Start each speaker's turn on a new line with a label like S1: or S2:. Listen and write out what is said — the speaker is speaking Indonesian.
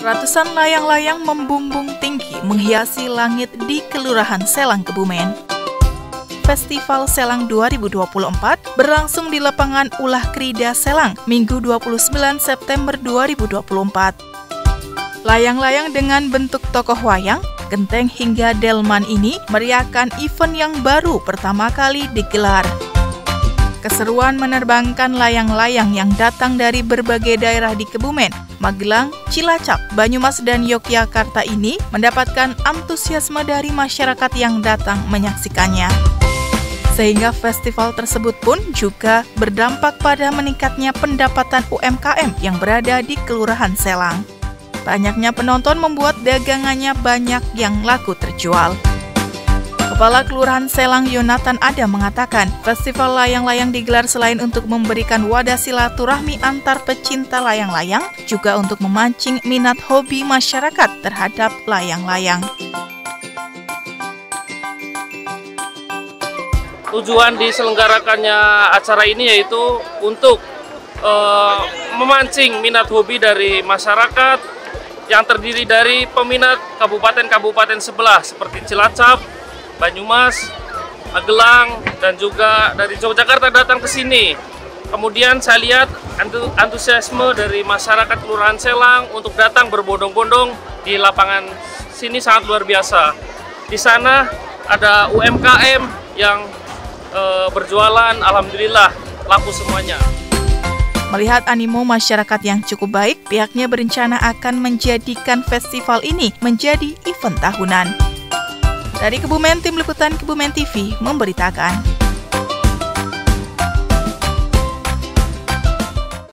S1: Ratusan layang-layang membumbung tinggi menghiasi langit di Kelurahan Selang, Kebumen. Festival Selang 2024 berlangsung di lapangan Ulah Krida Selang, Minggu 29 September 2024. Layang-layang dengan bentuk tokoh wayang, genteng hingga delman ini meriahkan event yang baru pertama kali digelar. Keseruan menerbangkan layang-layang yang datang dari berbagai daerah di Kebumen, Magelang, Cilacap, Banyumas, dan Yogyakarta ini mendapatkan antusiasme dari masyarakat yang datang menyaksikannya. Sehingga festival tersebut pun juga berdampak pada meningkatnya pendapatan UMKM yang berada di Kelurahan Selang. Banyaknya penonton membuat dagangannya banyak yang laku terjual. Kepala Kelurahan Selang Yonatan Ada mengatakan, festival layang-layang digelar selain untuk memberikan wadah silaturahmi antar pecinta layang-layang, juga untuk memancing minat hobi masyarakat terhadap layang-layang.
S2: Tujuan diselenggarakannya acara ini yaitu untuk memancing minat hobi dari masyarakat yang terdiri dari peminat kabupaten-kabupaten sebelah seperti Cilacap, Banyumas, Magelang, dan juga dari Yogyakarta datang ke sini. Kemudian saya lihat antusiasme dari masyarakat Kelurahan Selang untuk datang berbondong-bondong di lapangan sini sangat luar biasa. Di sana ada UMKM yang berjualan, alhamdulillah laku semuanya.
S1: Melihat animo masyarakat yang cukup baik, pihaknya berencana akan menjadikan festival ini menjadi event tahunan. Dari Kebumen, Tim Liputan Kebumen TV memberitakan.